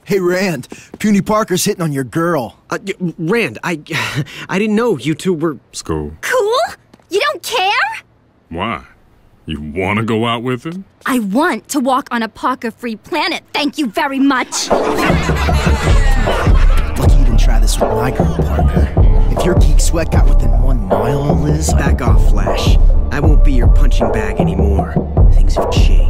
Hey, Rand, Puny Parker's hitting on your girl. Rand, I didn't know you two were... School. Cool? You don't care? Why? You want to go out with him? I want to walk on a Parker-free planet, thank you very much. Lucky you didn't try this with my girl, Parker. If your geek sweat got within 1 mile of Liz... Back off, Flash. I won't be your punching bag anymore. Things have changed.